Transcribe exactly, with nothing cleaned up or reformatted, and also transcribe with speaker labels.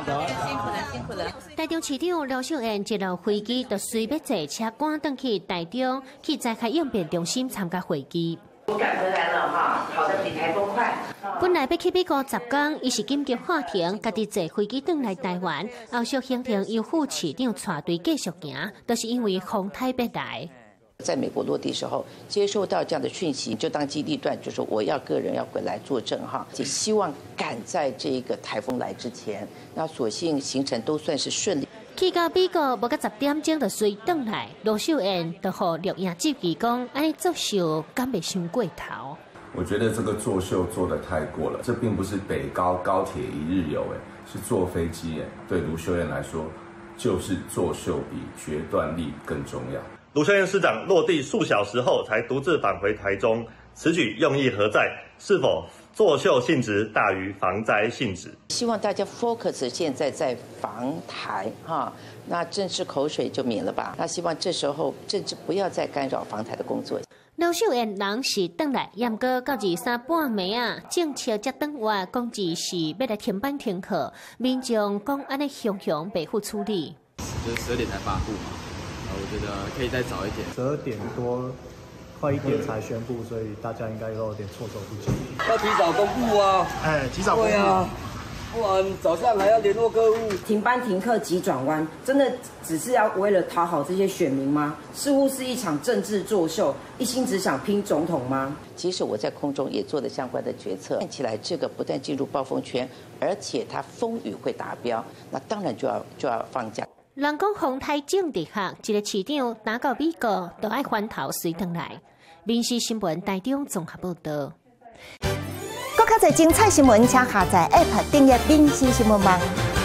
Speaker 1: 辛苦了，辛苦了。
Speaker 2: 台中市长卢秀燕一落飞机，就随要坐车赶回去台中，去灾害应变中心参加会议。
Speaker 3: 我赶回来了哈，跑得比台风快。
Speaker 2: 本来要去美国十天，伊是紧急喊停，家己坐飞机转来台湾，后续行程由副市长带队继续行，都是因为风台要来。
Speaker 3: 在美国落地时候，接收到这样的讯息，就当基地段，就说我要个人要回来作证哈，也希望赶在这个台风来之前，那所幸行程都算是顺利。
Speaker 2: 去到美国无到十点钟就随转来，卢秀燕就和录影记记讲，安尼作秀敢袂伤过头。
Speaker 4: 我觉得这个作秀做得太过了，这并不是北高高铁一日游，哎，是坐飞机，哎，对卢秀燕来说，就是作秀比决断力更重要。
Speaker 5: 卢秀燕市长落地数小时后才独自返回台中，此举用意何在？是否作秀性质大于防灾性质？
Speaker 3: 希望大家 focus 现在在防台哈，那政治口水就免了吧。那希望这时候政治不要再干扰防台的工作。
Speaker 2: 卢秀燕人是转来，也毋过到二三半暝啊，政策才转话，讲只是要来停班停课，民众讲安尼雄雄袂好处理。
Speaker 6: 就是十二点才发布嘛。我觉得可以再早一点，
Speaker 7: 十二点多，快一点才宣布，所以大家应该都有点措手不及。
Speaker 8: 要提早公布啊！
Speaker 7: 哎，提早公布。
Speaker 8: 对啊，不然早上还要联络客户。
Speaker 9: 停班停课急转弯，真的只是要为了讨好这些选民吗？似乎是一场政治作秀，一心只想拼总统吗？
Speaker 3: 其实我在空中也做了相关的决策，看起来这个不但进入暴风圈，而且它风雨会达标，那当然就要就要放假。
Speaker 2: 人讲风台政治学，一个市长打到美国，都爱翻头随转来。民视新闻台中综合报道。
Speaker 10: 更较多精彩新闻，请下载 App 订阅民视新闻网。